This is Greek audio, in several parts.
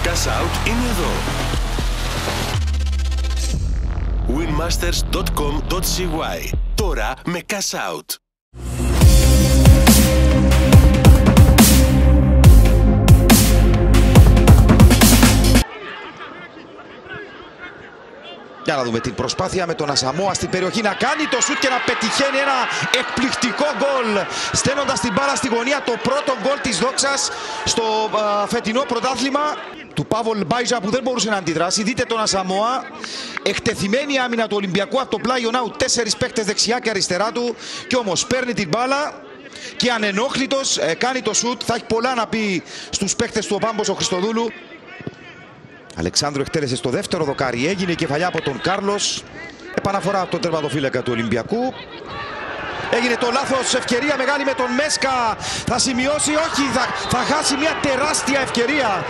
Cash Out είναι εδώ. winmasters.com.cy. Τώρα με Cash Out. Για να δούμε την προσπάθεια με τον Ασαμόα στην περιοχή να κάνει το σουτ και να πετυχαίνει ένα εκπληκτικό γκολ, στέλνοντας την μπάλα στη γωνία. Το πρώτο γκολ της Δόξας στο φετινό πρωτάθλημα του Παύλ Μπάιζα, που δεν μπορούσε να αντιδράσει. Δείτε τον Ασαμόα, εκτεθειμένη άμυνα του Ολυμπιακού από το πλάγιο ναού, 4 παίκτες δεξιά και αριστερά του, και όμως παίρνει την μπάλα και ανενόχλητος κάνει το σουτ. Θα έχει πολλά να πει στους παίκτες του ο Πάμπος ο Χριστοδούλου. Αλεξάνδρου εκτέλεσε στο δεύτερο δοκάρι, έγινε η κεφαλιά από τον Κάρλος. Επαναφορά από τον τερματοφύλακα του Ολυμπιακού. Έγινε το λάθος, ευκαιρία μεγάλη με τον Μέσκα. Θα σημειώσει, όχι, θα χάσει μια τεράστια ευκαιρία.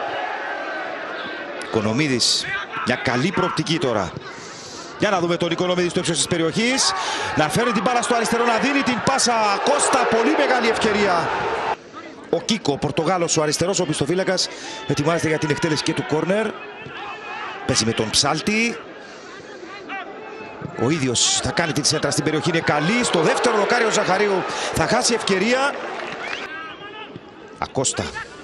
Οικονομίδης, μια καλή προοπτική τώρα. Για να δούμε τον Οικονομίδη στο ύψος της περιοχής. Να φέρει την μπάλα στο αριστερό, να δίνει την πάσα. Κώστα, πολύ μεγάλη ευκαιρία. Ο Κίκο, ο Πορτογάλος, ο αριστερός οπισθοφύλακας, ετοιμάζεται για την εκτέλεση και του κόρνερ. Παίζει με τον Ψάλτη. Ο ίδιος θα κάνει την σέντρα στην περιοχή, είναι καλή. Στο δεύτερο δοκάρι ο Ζαχαρίου θα χάσει ευκαιρία. Ακώστα.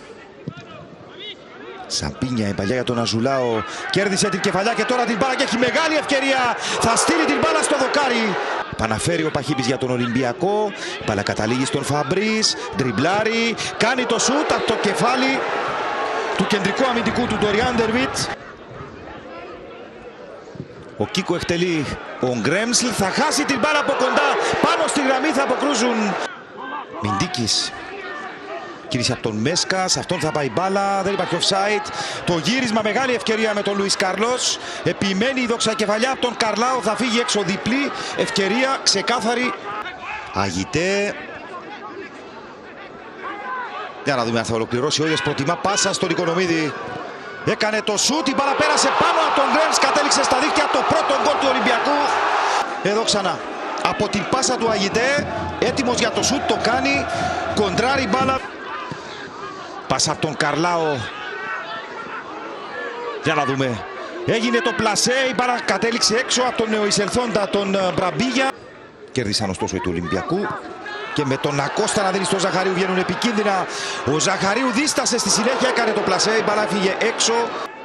Σαμπίνια, η παλιά για τον Αζουλάο. Κέρδισε την κεφαλιά και τώρα την μπάλα και έχει μεγάλη ευκαιρία. Θα στείλει την μπάλα στο δοκάρι. Παναφέρει ο Παχύπης για τον Ολυμπιακό. Μπάλα καταλήγει στον Φαμπρίς. Ντριμπλάρει. Κάνει το σούτ από το κεφάλι του κεντρικού αμυντικού του Ντοριάν Ντερβίτ. Ο Κίκο εκτελεί. Ο Γκρέμσλ θα χάσει την μπάλα από κοντά. Πάνω στη γραμμή θα αποκρούζουν. Μιντίκης. Κύρισε από τον Μέσκα, σε αυτόν θα πάει μπάλα, δεν υπάρχει offside. Το γύρισμα, μεγάλη ευκαιρία με τον Λουίς Κάρλος. Επιμένει η Δόξα κεφαλιά από τον Καρλάο, θα φύγει έξω, διπλή ευκαιρία, ξεκάθαρη. Αγιτέ. Για να δούμε αν θα ολοκληρώσει ο ίδιος. Προτιμά πάσα στον Οικονομίδη. Έκανε το σούτ, η μπάλα πέρασε πάνω από τον Γκρέμς, κατέληξε στα δίχτυα, το πρώτο γκολ του Ολυμπιακού. Εδώ ξανά. Από την πάσα του Αγιτέ, έτοιμος για το σούτ, το κάνει, κοντράρει μπάλα. Πάσα από τον Καρλάο. Για να δούμε. Έγινε το πλασέ, η μπάλα κατέληξε έξω από τον νεοεισελθόντα τον Μπραμπίγια. Κέρδισαν ωστόσο του Ολυμπιακού. Και με τον Ακώστα να δίνει στο Ζαχαρίου βγαίνουν επικίνδυνα. Ο Ζαχαρίου δίστασε στη συνέχεια, έκανε το πλασέ, η μπάλα φύγε έξω.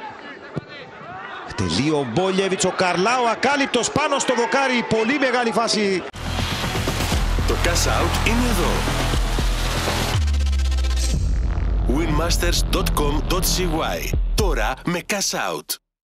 Τελεί ο Μπόλιεβιτς, ο Καρλάο ακάλυπτος πάνω στο δοκάρι. Πολύ μεγάλη φάση. Το Cash Out είναι εδώ. winmasters.com.cy. Τώρα με Cash Out.